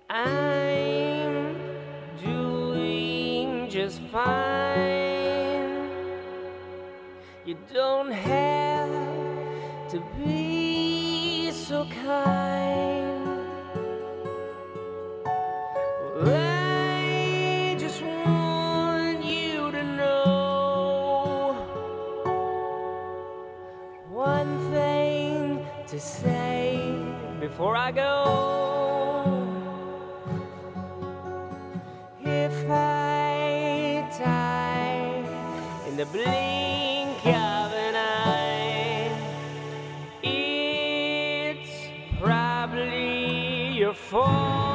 I'm doing just fine. You don't have to be so kind. I just want you to know one thing to say before I go. If I die in the blink of an eye, it's probably your fault.